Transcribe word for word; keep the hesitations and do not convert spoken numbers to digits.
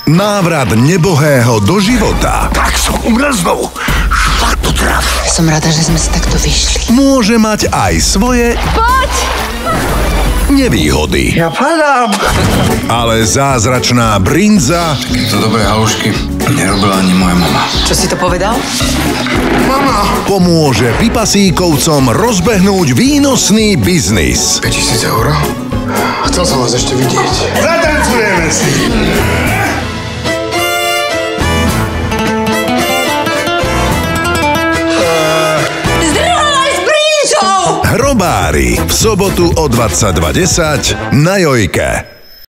Návrat nebohého do života. Tak som umrel znovu. Šlato traf. Som rada, že sme si takto vyšli. Môže mať aj svoje... Poď! Nevýhody. Ja padám. Ale zázračná brinza To dobré halušky nerobila ani moja mama. Čo si to povedal? Mama. pomôže pipasíkovcom rozbehnúť výnosný biznis. päťtisíc eur? Chcel som vás ešte vidieť. Zatancujeme si. Hrobári v sobotu o dvadsaťdva desať na Jojke.